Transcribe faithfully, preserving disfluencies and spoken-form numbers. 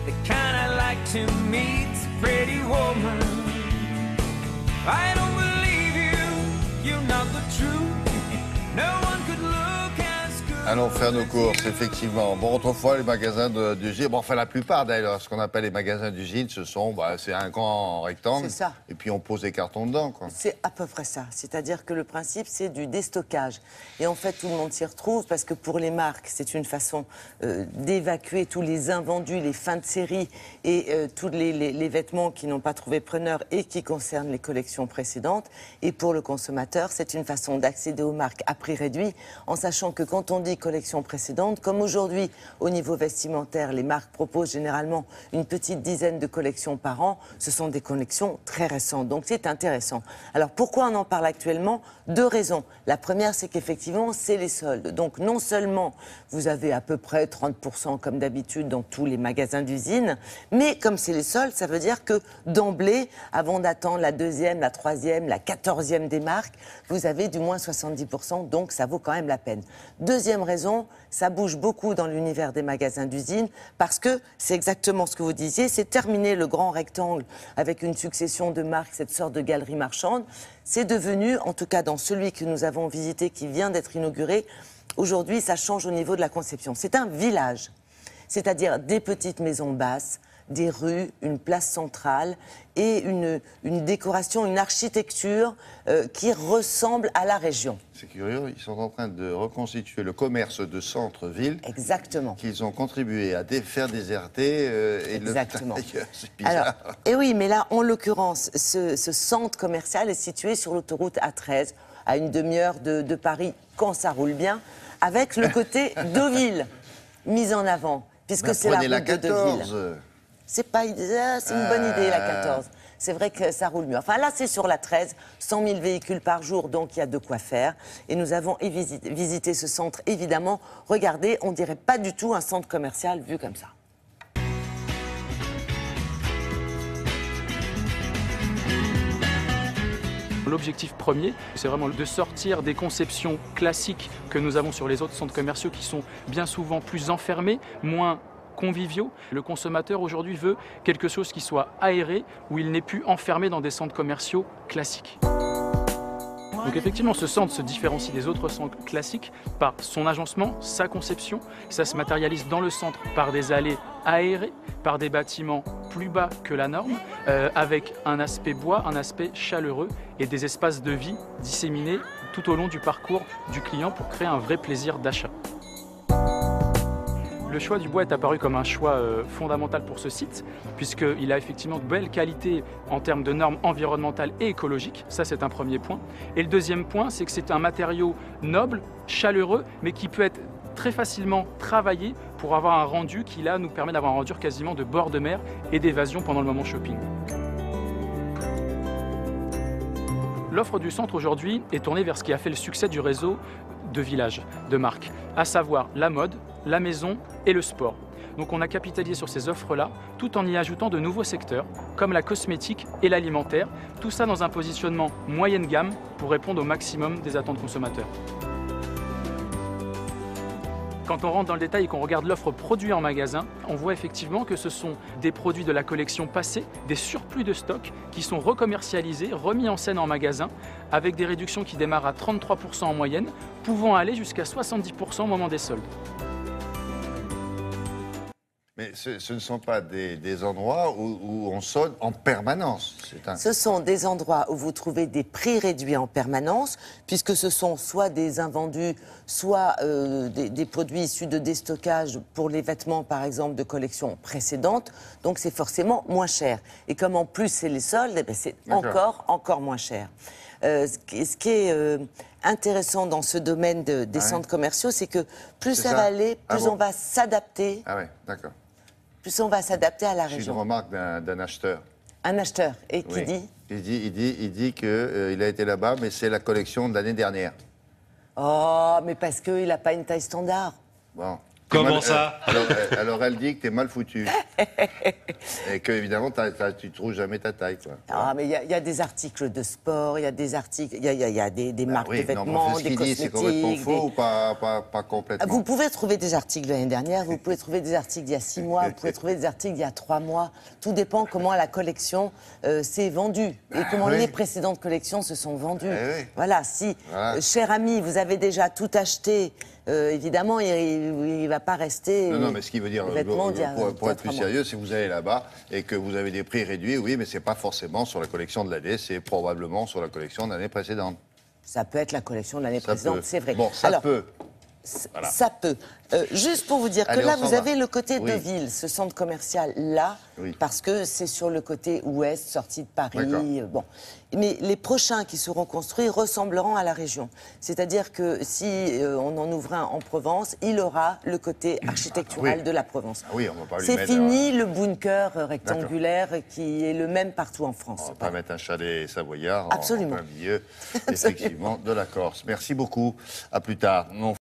the kind I like to meet, pretty woman. I don't believe you, you're not the truth. No one could look as good. Allons faire nos courses, effectivement. Bon, autrefois, les magasins d'usine, bon, enfin la plupart d'ailleurs, ce qu'on appelle les magasins d'usine, ce sont, bah, c'est un grand rectangle. C'est ça. Et puis on pose des cartons dedans, quoi. C'est à peu près ça. C'est-à-dire que le principe, c'est du déstockage. Et en fait, tout le monde s'y retrouve parce que pour les marques, c'est une façon euh, d'évacuer tous les invendus, les fins de série et euh, tous les, les, les vêtements qui n'ont pas trouvé preneur et qui concernent les collections précédentes. Et pour le consommateur, c'est une façon d'accéder aux marques à prix réduit, en sachant que quand on dit collection précédente, comme aujourd'hui, au niveau vestimentaire, les marques proposent généralement une petite dizaine de collections par an, ce sont des collections très récentes. Donc c'est intéressant. Alors pourquoi on en parle actuellement? Deux raisons. La première, c'est qu'effectivement, c'est les soldes. Donc non seulement vous avez à peu près trente pour cent comme d'habitude dans tous les magasins d'usine, mais comme c'est les soldes, ça veut dire que d'emblée, avant d'attendre la deuxième, la troisième, la quatorzième des marques, vous avez du moins soixante-dix pour cent, donc ça vaut quand même la peine. Deuxième raison, ça bouge beaucoup dans l'univers des magasins d'usine parce que c'est exactement ce que vous disiez, c'est terminé le grand rectangle avec une succession de marques, cette sorte de galerie marchande. C'est devenu, en tout cas dans celui que nous avons visité, qui vient d'être inauguré, aujourd'hui ça change au niveau de la conception. C'est un village, c'est-à-dire des petites maisons basses, des rues, une place centrale et une, une décoration, une architecture euh, qui ressemble à la région. C'est curieux, ils sont en train de reconstituer le commerce de centre-ville. Exactement. Qu'ils ont contribué à dé faire déserter euh, et Exactement. le mettre ailleurs. C'est bizarre. Alors, et oui, mais là, en l'occurrence, ce, ce centre commercial est situé sur l'autoroute A treize, à une demi-heure de, de Paris, quand ça roule bien, avec le côté Deauville mis en avant, puisque Ben, c'est la route la de Deauville. quatorze. C'est pas, c'est une bonne idée, la quatorze. C'est vrai que ça roule mieux. Enfin, là, c'est sur la treize, cent mille véhicules par jour, donc il y a de quoi faire. Et nous avons visité, visité ce centre, évidemment. Regardez, on dirait pas du tout un centre commercial vu comme ça. L'objectif premier, c'est vraiment de sortir des conceptions classiques que nous avons sur les autres centres commerciaux qui sont bien souvent plus enfermés, moins conviviaux. Le consommateur aujourd'hui veut quelque chose qui soit aéré, où il n'est plus enfermé dans des centres commerciaux classiques. Donc effectivement, ce centre se différencie des autres centres classiques par son agencement, sa conception. Ça se matérialise dans le centre par des allées aérées, par des bâtiments plus bas que la norme, euh, avec un aspect bois, un aspect chaleureux et des espaces de vie disséminés tout au long du parcours du client pour créer un vrai plaisir d'achat. Le choix du bois est apparu comme un choix euh, fondamental pour ce site, puisqu'il a effectivement de belles qualités en termes de normes environnementales et écologiques. Ça, c'est un premier point. Et le deuxième point, c'est que c'est un matériau noble, chaleureux, mais qui peut être très facilement travaillé pour avoir un rendu qui, là, nous permet d'avoir un rendu quasiment de bord de mer et d'évasion pendant le moment shopping. L'offre du centre aujourd'hui est tournée vers ce qui a fait le succès du réseau de villages, de marques, à savoir la mode, la maison et le sport. Donc on a capitalisé sur ces offres-là, tout en y ajoutant de nouveaux secteurs, comme la cosmétique et l'alimentaire, tout ça dans un positionnement moyenne gamme pour répondre au maximum des attentes consommateurs. Quand on rentre dans le détail et qu'on regarde l'offre produit en magasin, on voit effectivement que ce sont des produits de la collection passée, des surplus de stock qui sont recommercialisés, remis en scène en magasin, avec des réductions qui démarrent à trente-trois pour cent en moyenne, pouvant aller jusqu'à soixante-dix pour cent au moment des soldes. Mais ce, ce ne sont pas des, des endroits où, où on solde en permanence. Un... Ce sont des endroits où vous trouvez des prix réduits en permanence, puisque ce sont soit des invendus, soit euh, des, des produits issus de déstockage pour les vêtements, par exemple, de collections précédentes. Donc c'est forcément moins cher. Et comme en plus c'est les soldes, eh bien, c'est encore, encore moins cher. Euh, ce qui, ce qui est euh, intéressant dans ce domaine de, des ah centres ouais. commerciaux, c'est que plus ça, ça va aller, plus ah bon on va s'adapter. Ah ouais, d'accord. Plus on va s'adapter à la région. J'ai une remarque d'un acheteur. Un acheteur. Et qui oui. dit Il dit, il dit, il dit qu'il euh, a été là-bas, mais c'est la collection de l'année dernière. Oh, mais parce qu'il n'a pas une taille standard. Bon. Comment mal- ça euh, alors, euh, alors elle dit que t'es mal foutu. Et que, évidemment, t'as- t'as- tu trouves jamais ta taille, quoi. Ah, mais il y, a- il y a des articles de sport, il y a des articles, il y a, il y a- il y a des, des Bah marques oui, de non, mais vêtements, ce des qu'il dit, c'est complètement cosmétiques. faux des- ou pas, pas, pas complètement? Vous pouvez trouver des articles de l'année dernière, vous pouvez trouver des articles d'il y a six mois, vous pouvez trouver des articles d'il y a trois mois. Tout dépend comment la collection euh, s'est vendue et comment oui. les précédentes collections se sont vendues. Eh oui. Voilà, si, Voilà. euh, cher ami, vous avez déjà tout acheté, euh, évidemment, il ne va pas rester. Non, non, mais ce qui veut dire, les euh, vêtements d'il y a- pour, pour d'il y a être plus trois mois. sérieux, si vous allez là-bas et que vous avez des prix réduits, oui, mais c'est pas forcément sur la collection de l'année, c'est probablement sur la collection de l'année précédente. Ça peut être la collection de l'année Ça précédente, peut. c'est vrai. Bon, ça Alors, peut. c- Voilà. Ça peut. Euh, juste pour vous dire Allez, que là, on s'en vous va. avez le côté Oui. de ville, ce centre commercial-là, Oui. parce que c'est sur le côté ouest, sortie de Paris. D'accord. euh, Bon. Mais les prochains qui seront construits ressembleront à la région. C'est-à-dire que si euh, on en ouvre un en Provence, il aura le côté architectural oui. de la Provence. Ah oui, on va pas lui C'est mettre, fini le bunker euh, rectangulaire qui est le même partout en France. On va pas mettre un chalet savoyard en- Absolument. en plein milieu, effectivement, de la Corse. Merci beaucoup. À plus tard. On